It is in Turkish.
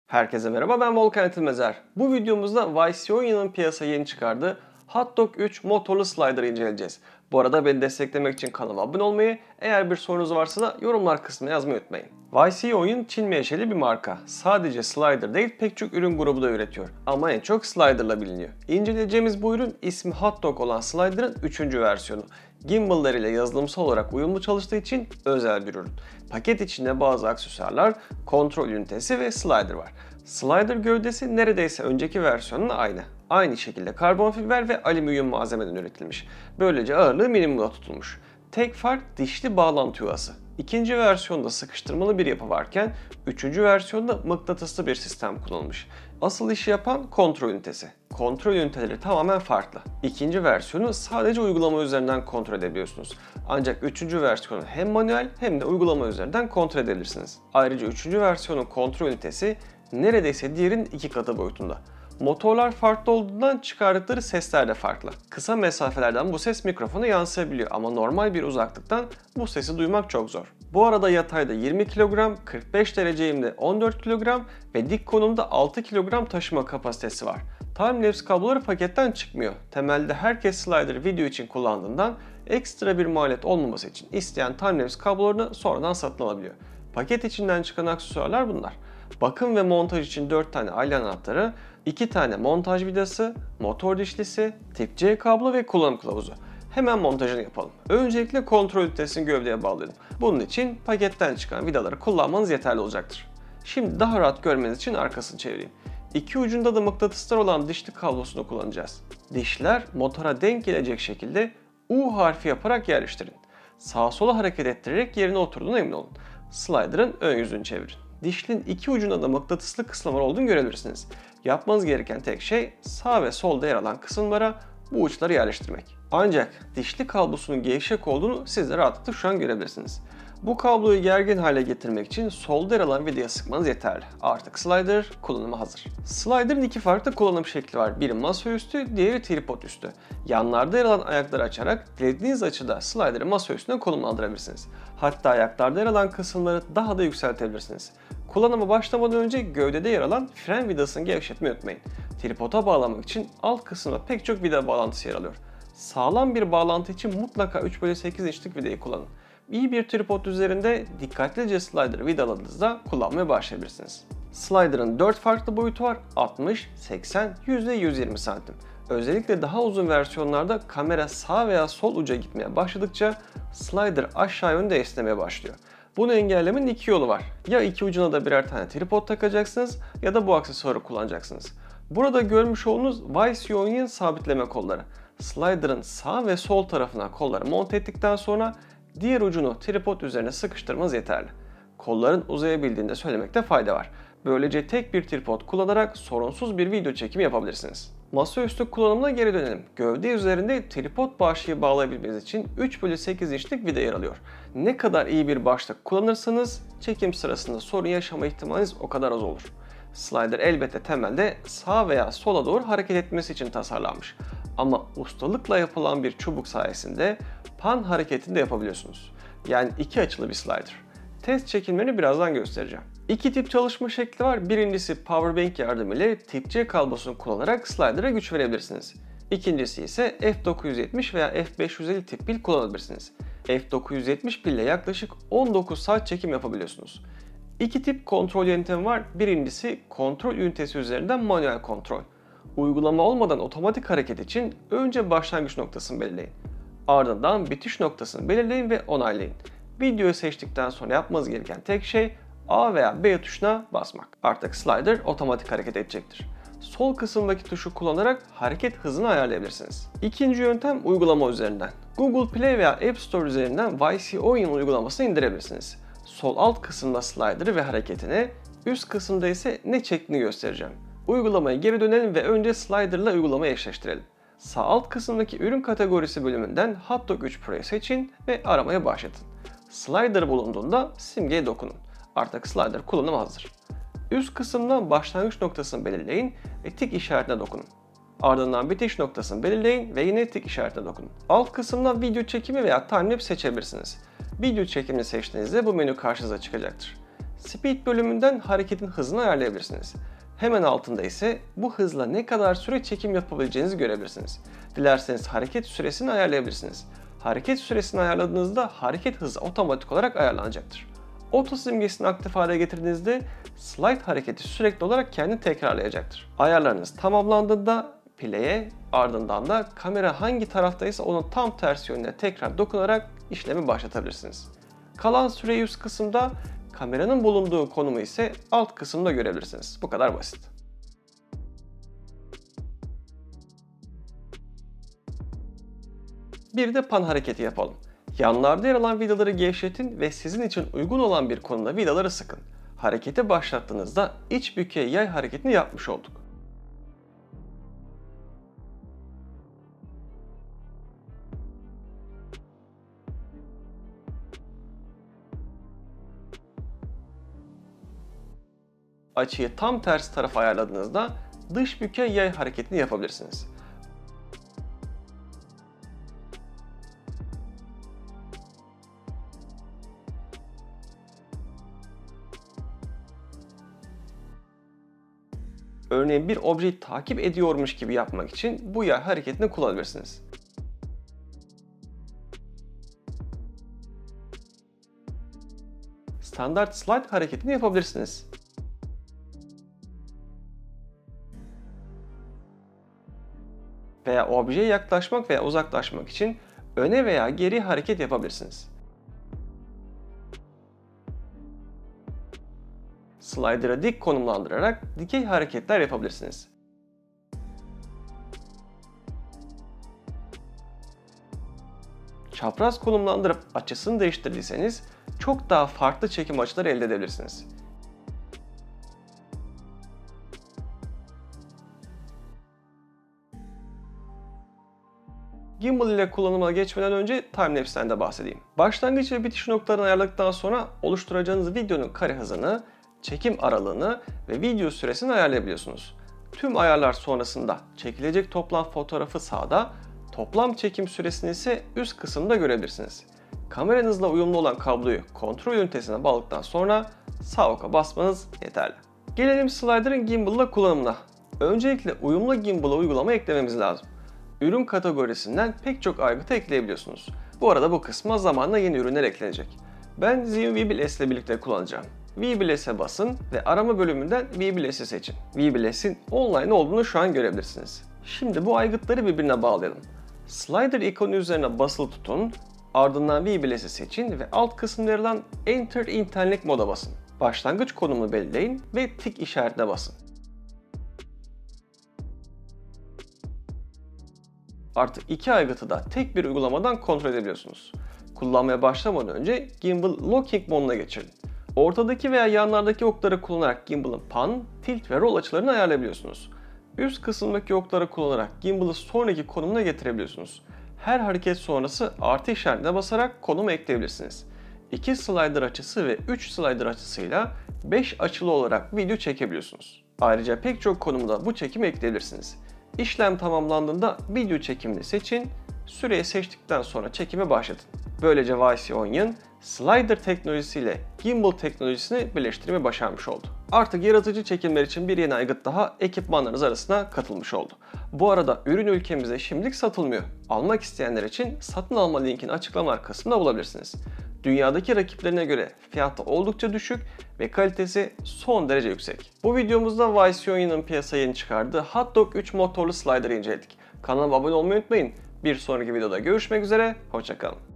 Herkese merhaba, ben Volkan Etilmezer. Bu videomuzda YCOIA'nın piyasaya yeni çıkardığı Hotdog 3 motorlu slider'ı inceleyeceğiz. Bu arada beni desteklemek için kanalıma abone olmayı, eğer bir sorunuz varsa da yorumlar kısmına yazmayı unutmayın. YCOIA Çin menşeli bir marka. Sadece slider değil, pek çok ürün grubu da üretiyor. Ama en çok slider'la biliniyor. İnceleyeceğimiz bu ürün ismi Hotdog olan slider'ın 3. versiyonu. Gimbal'lar ile yazılımsal olarak uyumlu çalıştığı için özel bir ürün. Paket içinde bazı aksesuarlar, kontrol ünitesi ve slider var. Slider gövdesi neredeyse önceki versiyonun aynı. Aynı şekilde karbon fiber ve alüminyum malzemeden üretilmiş. Böylece ağırlığı minimumda tutulmuş. Tek fark dişli bağlantı yuvası. İkinci versiyonda sıkıştırmalı bir yapı varken, üçüncü versiyonda mıknatıslı bir sistem kullanılmış. Asıl işi yapan kontrol ünitesi. Kontrol üniteleri tamamen farklı. İkinci versiyonu sadece uygulama üzerinden kontrol edebiliyorsunuz. Ancak üçüncü versiyonu hem manuel hem de uygulama üzerinden kontrol edebilirsiniz. Ayrıca üçüncü versiyonun kontrol ünitesi neredeyse diğerinin 2 katı boyutunda. Motorlar farklı olduğundan çıkardıkları sesler de farklı. Kısa mesafelerden bu ses mikrofona yansıyabiliyor ama normal bir uzaklıktan bu sesi duymak çok zor. Bu arada yatayda 20 kilogram, 45 derece eğimde 14 kilogram ve dik konumda 6 kilogram taşıma kapasitesi var. Timelapse kabloları paketten çıkmıyor. Temelde herkes slider video için kullandığından ekstra bir maliyet olmaması için isteyen timelapse kablolarını sonradan satın alabiliyor. Paket içinden çıkan aksesuarlar bunlar. Bakım ve montaj için 4 tane alyan anahtarı, 2 tane montaj vidası, motor dişlisi, tip C kablo ve kullanım kılavuzu. Hemen montajını yapalım. Öncelikle kontrol ünitesini gövdeye bağlayalım. Bunun için paketten çıkan vidaları kullanmanız yeterli olacaktır. Şimdi daha rahat görmeniz için arkasını çevireyim. İki ucunda da mıknatıslar olan dişli kablosunu kullanacağız. Dişler motora denk gelecek şekilde U harfi yaparak yerleştirin. Sağa sola hareket ettirerek yerine oturduğuna emin olun. Slider'ın ön yüzünü çevirin. Dişlinin iki ucunda da mıknatıslı kısımlar olduğunu görebilirsiniz. Yapmanız gereken tek şey sağ ve solda yer alan kısımlara bu uçları yerleştirmek. Ancak dişli kablosunun gevşek olduğunu siz de rahatlıkla şu an görebilirsiniz. Bu kabloyu gergin hale getirmek için solda yer alan vidaya sıkmanız yeterli. Artık slider kullanıma hazır. Slider'ın iki farklı kullanım şekli var. Biri masaüstü, diğeri tripod üstü. Yanlarda yer alan ayakları açarak dilediğiniz açıda slider'ı masa üstüne konumlandırabilirsiniz. Hatta ayaklarda yer alan kısımları daha da yükseltebilirsiniz. Kullanıma başlamadan önce gövdede yer alan fren vidasını gevşetmeyi unutmayın. Tripoda bağlamak için alt kısımda pek çok vida bağlantısı yer alıyor. Sağlam bir bağlantı için mutlaka 3/8 inçlik vidayı kullanın. İyi bir tripod üzerinde dikkatlice slider'ı vidaladığınızda kullanmaya başlayabilirsiniz. Slider'ın 4 farklı boyutu var: 60, 80, 100 ve 120 cm. Özellikle daha uzun versiyonlarda kamera sağ veya sol uca gitmeye başladıkça slider aşağı yönde esnemeye başlıyor. Bunu engellemenin iki yolu var. Ya iki ucuna da birer tane tripod takacaksınız ya da bu aksesuarı kullanacaksınız. Burada görmüş olduğunuz YCOIA'nın sabitleme kolları. Slider'ın sağ ve sol tarafına kolları monte ettikten sonra diğer ucunu tripod üzerine sıkıştırmanız yeterli. Kolların uzayabildiğini de söylemekte fayda var. Böylece tek bir tripod kullanarak sorunsuz bir video çekimi yapabilirsiniz. Masaüstü kullanımına geri dönelim. Gövde üzerinde tripod başlığı bağlayabilmeniz için 3/8 inçlik vida yer alıyor. Ne kadar iyi bir başlık kullanırsanız çekim sırasında sorun yaşama ihtimaliniz o kadar az olur. Slider elbette temelde sağa veya sola doğru hareket etmesi için tasarlanmış. Ama ustalıkla yapılan bir çubuk sayesinde pan hareketini de yapabiliyorsunuz. Yani iki açılı bir slider. Test çekimlerini birazdan göstereceğim. İki tip çalışma şekli var. Birincisi powerbank yardımıyla tip C kablosunu kullanarak slider'a güç verebilirsiniz. İkincisi ise F970 veya F550 tip pil kullanabilirsiniz. F970 pille yaklaşık 19 saat çekim yapabiliyorsunuz. İki tip kontrol yöntemi var. Birincisi kontrol ünitesi üzerinden manuel kontrol. Uygulama olmadan otomatik hareket için önce başlangıç noktasını belirleyin. Ardından bitiş noktasını belirleyin ve onaylayın. Videoyu seçtikten sonra yapmanız gereken tek şey A veya B tuşuna basmak. Artık slider otomatik hareket edecektir. Sol kısımdaki tuşu kullanarak hareket hızını ayarlayabilirsiniz. İkinci yöntem uygulama üzerinden. Google Play veya App Store üzerinden YCOIA uygulamasını indirebilirsiniz. Sol alt kısımda slider'ı ve hareketini, üst kısımda ise ne çektiğini göstereceğim. Uygulamaya geri dönelim ve önce slider'la uygulamayı eşleştirelim. Sağ alt kısımdaki ürün kategorisi bölümünden Hotdog 3 Pro'yu seçin ve aramaya başlatın. Slider bulunduğunda simgeye dokunun. Artık slider kullanıma hazır. Üst kısımdan başlangıç noktasını belirleyin ve tik işaretine dokunun. Ardından bitiş noktasını belirleyin ve yine tik işaretine dokunun. Alt kısımdan video çekimi veya timelapse seçebilirsiniz. Video çekimini seçtiğinizde bu menü karşınıza çıkacaktır. Speed bölümünden hareketin hızını ayarlayabilirsiniz. Hemen altında ise bu hızla ne kadar süre çekim yapabileceğinizi görebilirsiniz. Dilerseniz hareket süresini ayarlayabilirsiniz. Hareket süresini ayarladığınızda hareket hızı otomatik olarak ayarlanacaktır. Auto simgesini aktif hale getirdiğinizde slide hareketi sürekli olarak kendini tekrarlayacaktır. Ayarlarınız tamamlandığında play'e, ardından da kamera hangi taraftaysa onun tam tersi yönüne tekrar dokunarak işlemi başlatabilirsiniz. Kalan süreyi üst kısımda, kameranın bulunduğu konumu ise alt kısımda görebilirsiniz. Bu kadar basit. Bir de pan hareketi yapalım. Yanlarda yer alan vidaları gevşetin ve sizin için uygun olan bir konumda vidaları sıkın. Hareketi başlattığınızda iç bükey yay hareketini yapmış olduk. Açıyı tam tersi tarafa ayarladığınızda dış bükey yay hareketini yapabilirsiniz. Örneğin bir objeyi takip ediyormuş gibi yapmak için bu yay hareketini kullanabilirsiniz. Standart slide hareketini yapabilirsiniz. Veya objeye yaklaşmak veya uzaklaşmak için öne veya geri hareket yapabilirsiniz. Slider'ı dik konumlandırarak dikey hareketler yapabilirsiniz. Çapraz konumlandırıp açısını değiştirdiyseniz çok daha farklı çekim açıları elde edebilirsiniz. Gimbal ile kullanıma geçmeden önce timelapse'den de bahsedeyim. Başlangıç ve bitiş noktalarını ayarladıktan sonra oluşturacağınız videonun kare hızını, çekim aralığını ve video süresini ayarlayabiliyorsunuz. Tüm ayarlar sonrasında çekilecek toplam fotoğrafı sağda, toplam çekim süresini ise üst kısımda görebilirsiniz. Kameranızla uyumlu olan kabloyu kontrol ünitesine bağladıktan sonra sağ oka basmanız yeterli. Gelelim slider'ın gimbal ile kullanımına. Öncelikle uyumlu gimbal uygulama eklememiz lazım. Ürün kategorisinden pek çok aygıtı ekleyebiliyorsunuz. Bu arada bu kısma zamanla yeni ürünler eklenecek. Ben Zhiyun VBLS ile birlikte kullanacağım. VBLS'e basın ve arama bölümünden VBLS'i seçin. VBLS'in online olduğunu şu an görebilirsiniz. Şimdi bu aygıtları birbirine bağlayalım. Slider ikonu üzerine basılı tutun, ardından VBLS'i seçin ve alt kısımda yer alan Enter Interlink moda basın. Başlangıç konumunu belirleyin ve tik işaretine basın. Artık iki aygıtı da tek bir uygulamadan kontrol edebiliyorsunuz. Kullanmaya başlamadan önce Gimbal Locking moduna geçirin. Ortadaki veya yanlardaki okları kullanarak gimbal'ın pan, tilt ve roll açılarını ayarlayabiliyorsunuz. Üst kısımdaki okları kullanarak gimbal'ı sonraki konumuna getirebiliyorsunuz. Her hareket sonrası artı işaretine basarak konumu ekleyebilirsiniz. 2 slider açısı ve 3 slider açısıyla 5 açılı olarak video çekebiliyorsunuz. Ayrıca pek çok konumda bu çekimi ekleyebilirsiniz. İşlem tamamlandığında video çekimini seçin, süreyi seçtikten sonra çekime başlatın. Böylece Vice slider teknolojisiyle gimbal teknolojisini birleştirmeyi başarmış oldu. Artık yaratıcı çekimler için bir yeni aygıt daha ekipmanlarınız arasına katılmış oldu. Bu arada ürün ülkemizde şimdilik satılmıyor. Almak isteyenler için satın alma linkini açıklamalar kısmında bulabilirsiniz. Dünyadaki rakiplerine göre fiyatı oldukça düşük ve kalitesi son derece yüksek. Bu videomuzda Viceon'un piyasaya yeni çıkardığı Hotdog 3 motorlu slider'ı inceledik. Kanalıma abone olmayı unutmayın. Bir sonraki videoda görüşmek üzere, hoşça kalın.